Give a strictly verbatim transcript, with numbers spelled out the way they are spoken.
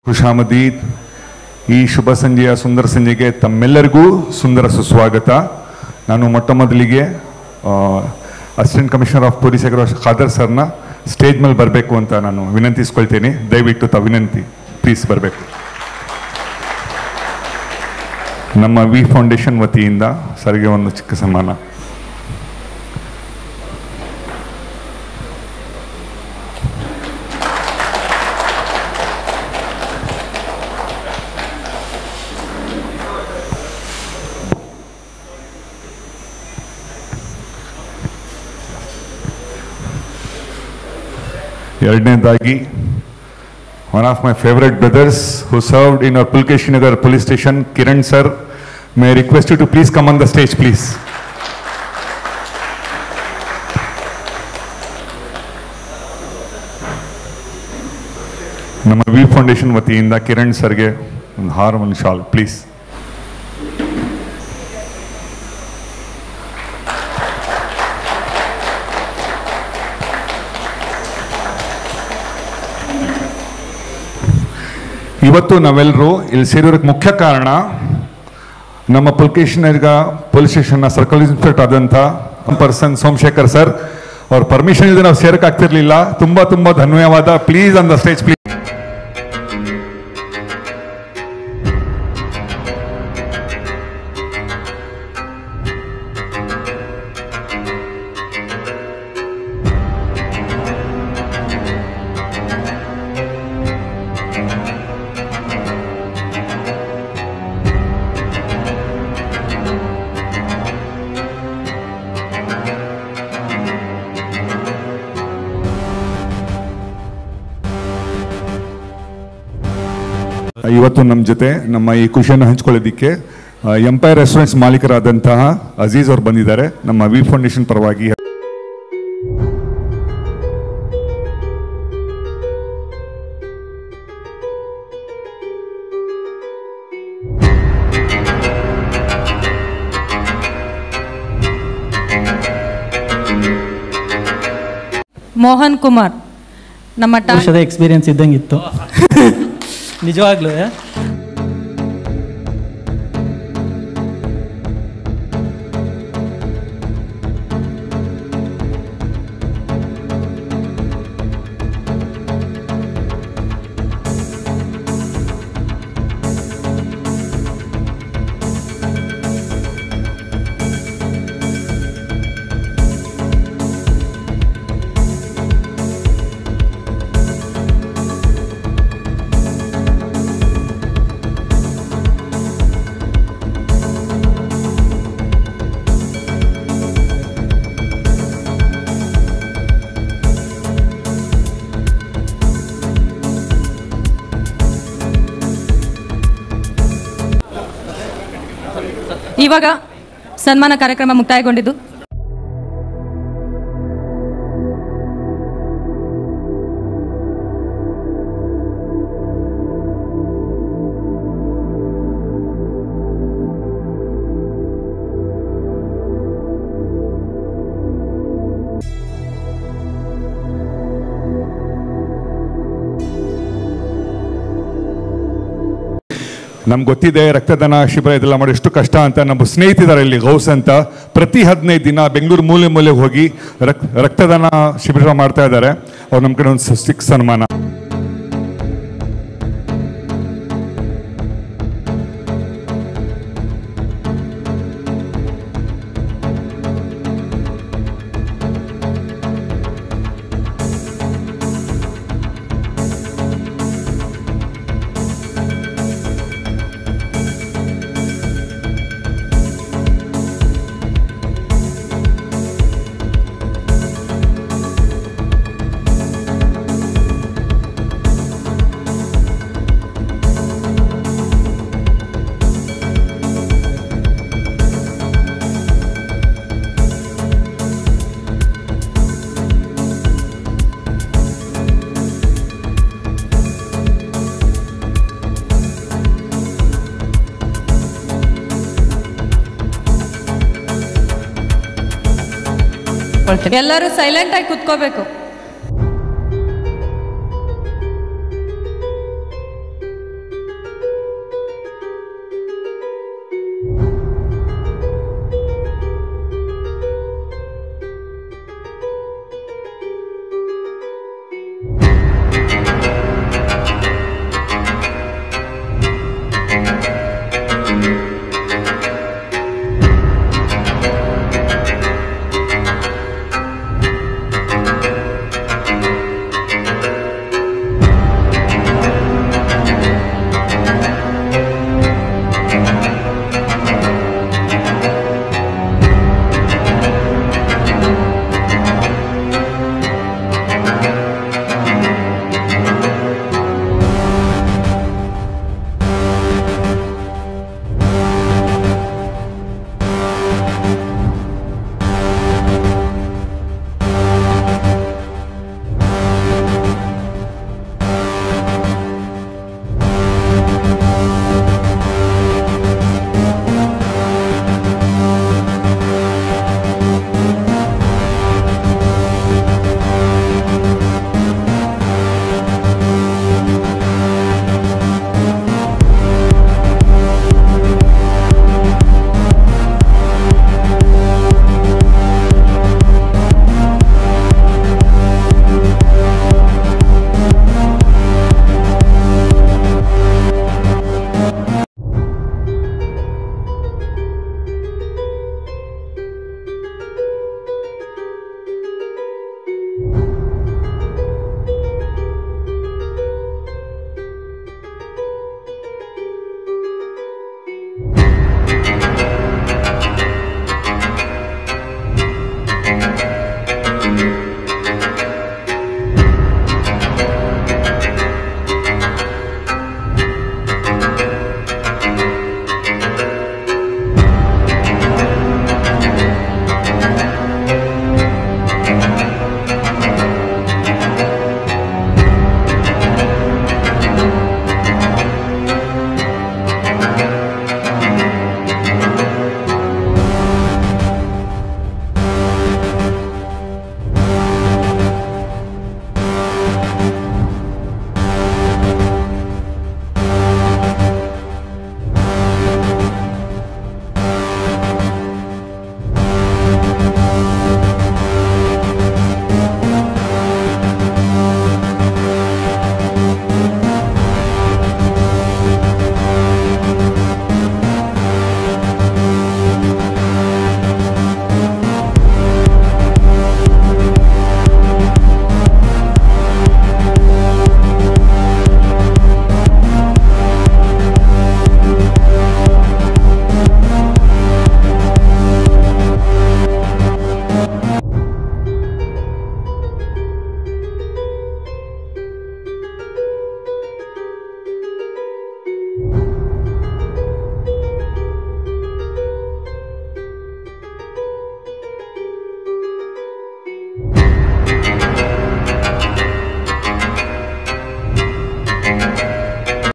ಖುಷಾಮದೀದ್. ಈ ಶುಭ ಸಂಜೆಯ ಸುಂದರ ಸಂಜೆಗೆ ತಮ್ಮೆಲ್ಲರಿಗೂ ಸುಂದರ ಸುಸ್ವಾಗತ. ನಾನು ಮೊಟ್ಟ ಮೊದಲಿಗೆ ಅಸಿಸ್ಟೆಂಟ್ ಕಮಿಷನರ್ ಆಫ್ ಪೊಲೀಸ್ ಆಗಿರೋ ಖಾದರ್ ಸರ್ನ ಸ್ಟೇಜ್ ಮೇಲೆ ಬರಬೇಕು ಅಂತ ನಾನು ವಿನಂತಿಸ್ಕೊಳ್ತೀನಿ. ದಯವಿಟ್ಟು ತ ವಿನಂತಿ ಪ್ಲೀಸ್ ಬರಬೇಕು. ನಮ್ಮ ವಿ ಫೌಂಡೇಶನ್ ವತಿಯಿಂದ ಸರ್ಗೆ ಒಂದು ಚಿಕ್ಕ ಸನ್ಮಾನ. ಎರಡನೇದಾಗಿ one of my favorite brothers who served in our Felicitation police station, Kiran sir, may I request you to please come on the stage, please. ನಮ್ಮ ವಿ ಫೌಂಡೇಶನ್ ವತಿಯಿಂದ ಕಿರಣ್ ಸರ್ಗೆ ಒಂದು ಹಾರ ಒಂದು ಶಾಲ್ ಪ್ಲೀಸ್. ಇವತ್ತು ನಾವೆಲ್ಲರೂ ಇಲ್ಲಿ ಸೇರಿರೋಕ್ಕೆ ಮುಖ್ಯ ಕಾರಣ ನಮ್ಮ ಪುಲ್ಕೇಶ್ನರ್ಗ ಪೊಲೀಸ್ ಸ್ಟೇಷನ್ನ ಸರ್ಕಲ್ ಇನ್ಸ್ಪೆಕ್ಟರ್ ಆದಂಥ ಪರ್ಸನ್ ಸೋಮಶೇಖರ್ ಸರ್ ಅವ್ರ ಪರ್ಮಿಷನ್ ಇಲ್ಲದೆ ನಾವು ಸೇರಕ್ಕಾಗ್ತಿರ್ಲಿಲ್ಲ. ತುಂಬಾ ತುಂಬಾ ಧನ್ಯವಾದ. Please on the stage please. ಇವತ್ತು ನಮ್ಮ ಜೊತೆ ನಮ್ಮ ಈ ಖುಷಿಯನ್ನು ಹಂಚ್ಕೊಳ್ಳೋದಿಕ್ಕೆ ಎಂಪೈರ್ ರೆಸ್ಟೋರೆಂಟ್ಸ್ ಮಾಲೀಕರಾದಂತಹ ಅಜೀಜ್ ಅವರು ಬಂದಿದ್ದಾರೆ. ನಮ್ಮ ವಿ ಫೌಂಡೇಶನ್ ಪರವಾಗಿ ಮೋಹನ್ ಕುಮಾರ್ ನಮ್ಮ ವರ್ಷದ ಎಕ್ಸ್ಪೀರಿಯನ್ಸ್ ಇದ್ದಂಗಿತ್ತು ನಿಜವಾಗ್ಲೂ. ಇವಾಗ ಸನ್ಮಾನ ಕಾರ್ಯಕ್ರಮ ಮುಕ್ತಾಯಗೊಂಡಿದ್ದು. ನಮ್ಗೆ ಗೊತ್ತಿದೆ ರಕ್ತದಾನ ಶಿಬಿರ ಇದೆಲ್ಲ ಮಾಡಿ ಎಷ್ಟು ಕಷ್ಟ ಅಂತ. ನಮ್ಮ ಸ್ನೇಹಿತರಿದ್ದಾರೆ ಇಲ್ಲಿ ಗೌಸ್ ಅಂತ, ಪ್ರತಿ ಹದಿನೈದು ದಿನ ಬೆಂಗಳೂರು ಮೂಲೆ ಮೂಲೆಗೆ ಹೋಗಿ ರಕ್ ರಕ್ತದಾನ ಶಿಬಿರ ಮಾಡ್ತಾ ಇದ್ದಾರೆ. ಅವ್ರು ನಮ್ಮ ಕಡೆ ಒಂದು ಸಿಕ್ ಸನ್ಮಾನ. ಎಲ್ಲರೂ ಸೈಲೆಂಟ್ ಆಗಿ ಕುತ್ಕೋಬೇಕು.